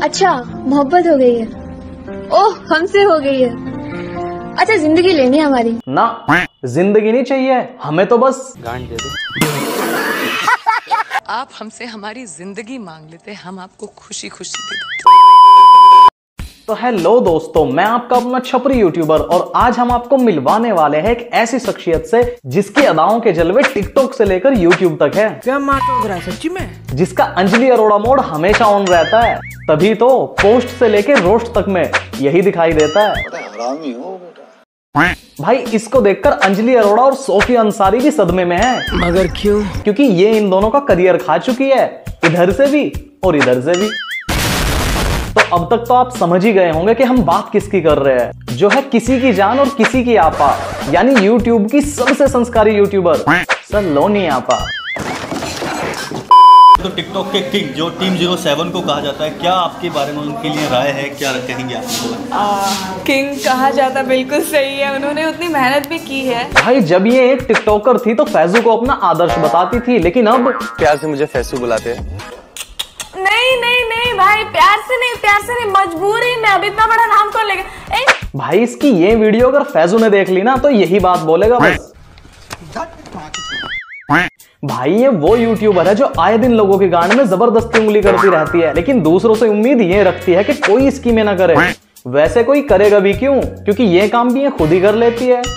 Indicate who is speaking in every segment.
Speaker 1: अच्छा, मोहब्बत हो गई है। ओह, हमसे हो गई है। अच्छा, जिंदगी लेनी है हमारी।
Speaker 2: ना, जिंदगी नहीं चाहिए हमें, तो बस गांड दे दो।
Speaker 3: आप हमसे हमारी जिंदगी मांग लेते, हम आपको खुशी खुशी दे देते।
Speaker 2: तो हेलो दोस्तों, मैं आपका अपना छपरी यूट्यूबर और आज हम आपको मिलवाने वाले हैं एक ऐसी शख्सियत से जिसकी अदाओं के जलवे टिकटॉक से लेकर यूट्यूब तक है।
Speaker 4: क्या मार रहा है सच्ची में?
Speaker 2: जिसका अंजलि अरोड़ा मोड हमेशा ऑन रहता है, तभी तो पोस्ट से लेकर रोस्ट तक में यही दिखाई देता है।
Speaker 5: हरामी हो बेटा।
Speaker 2: भाई इसको देखकर अंजलि अरोड़ा और सोफिया अंसारी भी सदमे में है।
Speaker 4: मगर क्यों?
Speaker 2: क्योंकि ये इन दोनों का करियर खा चुकी है, इधर से भी और इधर से भी। तो अब तक तो आप समझ ही गए होंगे कि हम बात किसकी कर रहे हैं, जो है किसी की जान और किसी की आपा, यानी यूट्यूब की सबसे संस्कारी यूट्यूबर सलोनी आपा।
Speaker 6: तो टिकटॉक के किंग जो टीम 07 को कहा जाता है, क्या आपके बारे में उनके लिए राय है, क्या कहेंगे आप?
Speaker 7: किंग कहा जाता बिल्कुल सही है, उन्होंने उतनी मेहनत भी की है।
Speaker 2: भाई जब ये एक टिकटॉकर थी तो फैजू को अपना आदर्श बताती थी, लेकिन अब
Speaker 5: प्यार से मुझे फैसू बुलाते हैं।
Speaker 7: नहीं नहीं नहीं भाई, प्यार से नहीं, मजबूरी में। अब इतना बड़ा नाम कौन लेगा?
Speaker 2: भाई इसकी ये वीडियो अगर फैजू ने देख ली ना तो यही बात बोलेगा बस। भाई ये वो यूट्यूबर है जो आए दिन लोगों की गांड में जबरदस्ती उंगली करती रहती है, लेकिन दूसरों से उम्मीद ये रखती है कि कोई इसकी में ना करे। वैसे कोई करेगा भी क्यों, क्योंकि ये काम भी ये खुद ही कर लेती है।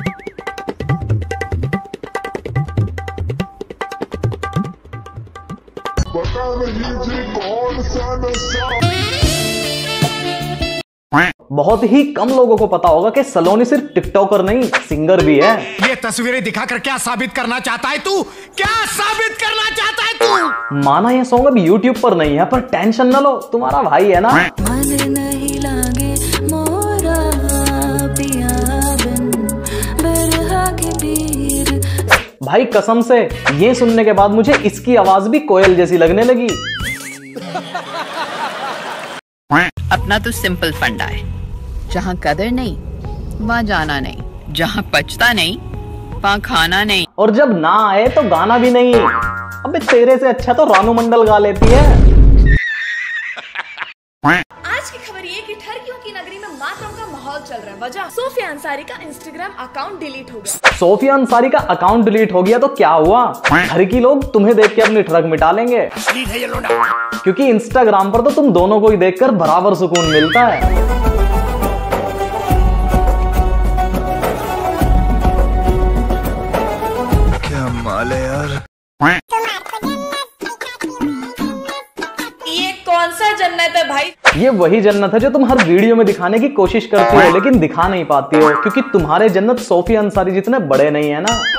Speaker 2: बहुत ही कम लोगों को पता होगा कि सलोनी सिर्फ टिकटॉकर नहीं, सिंगर भी है।
Speaker 4: ये तस्वीरें दिखाकर क्या साबित करना चाहता है तू? क्या साबित करना चाहता है तू?
Speaker 2: माना ये सॉन्ग अब यूट्यूब पर नहीं है, पर टेंशन न लो, तुम्हारा भाई है ना।
Speaker 8: मन नहीं लागे मोरा पिया बिन बरहा के पीर।
Speaker 2: भाई कसम से ये सुनने के बाद मुझे इसकी आवाज भी कोयल जैसी लगने लगी।
Speaker 3: अपना तो सिंपल फंडा है, जहाँ कदर नहीं वहाँ जाना नहीं, जहाँ पचता नहीं वहाँ खाना नहीं,
Speaker 2: और जब ना आए तो गाना भी नहीं। अबे तेरे से अच्छा तो रानू मंडल गा लेती है।
Speaker 7: आज की खबर ये कि ठरकियों की नगरी में मातम का माहौल चल रहा है। वजह सोफिया अंसारी का इंस्टाग्राम अकाउंट डिलीट हो गया।
Speaker 2: सोफिया अंसारी का अकाउंट डिलीट हो गया तो क्या हुआ? घर की लोग तुम्हें देख के अपनी ठरक मिटा लेंगे, क्योंकि इंस्टाग्राम पर तो तुम दोनों को ही देखकर बराबर सुकून मिलता है।
Speaker 5: क्या माल है यार।
Speaker 7: ये कौन सा जन्नत है भाई?
Speaker 2: ये वही जन्नत है जो तुम हर वीडियो में दिखाने की कोशिश करती हो, लेकिन दिखा नहीं पाती हो, क्योंकि तुम्हारे जन्नत सोफिया अंसारी जितने बड़े नहीं है ना।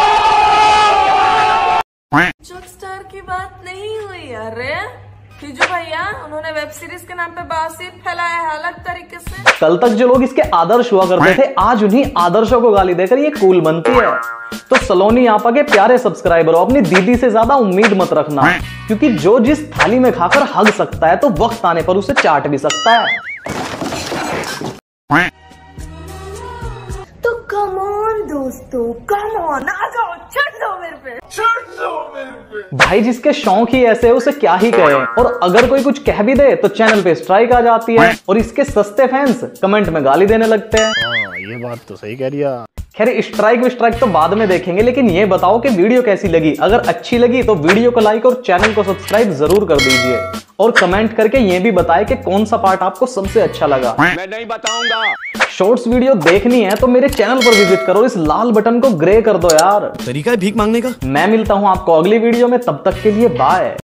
Speaker 7: जोकस्टार की बात नहीं हुई यार। हिजू भैया, उन्होंने वेब सीरीज के नाम पे बासी फैलाया है अलग तरीके से।
Speaker 2: कल तक जो लोग इसके आदर्श हुआ करते थे, आज उन्हीं आदर्शों को गाली देकर ये कूल बनती है। तो सलोनी आपा के प्यारे सब्सक्राइबरों, अपनी दीदी से ज्यादा उम्मीद मत रखना, क्योंकि जो जिस थाली में खाकर हग सकता है तो वक्त आने पर उसे चाट भी सकता है।
Speaker 7: तो कम ऑन दोस्तों, कम ऑन, आ जाओ, छट दो मेरे पे।
Speaker 2: भाई जिसके शौक ही ऐसे है उसे क्या ही कहे, और अगर कोई कुछ कह भी दे तो चैनल पे स्ट्राइक आ जाती है, और इसके सस्ते फैंस कमेंट में गाली देने लगते हैं।
Speaker 4: ये बात तो सही कह रही है।
Speaker 2: खैर स्ट्राइक तो बाद में देखेंगे, लेकिन ये बताओ कि वीडियो कैसी लगी। अगर अच्छी लगी तो वीडियो को लाइक और चैनल को सब्सक्राइब जरूर कर दीजिए, और कमेंट करके ये भी बताएं कि कौन सा पार्ट आपको सबसे अच्छा लगा।
Speaker 4: मैं नहीं बताऊंगा।
Speaker 2: शॉर्ट्स वीडियो देखनी है तो मेरे चैनल पर विजिट करो, इस लाल बटन को ग्रे कर दो यार।
Speaker 4: तरीका है भीख मांगने का।
Speaker 2: मैं मिलता हूं आपको अगली वीडियो में, तब तक के लिए बाय।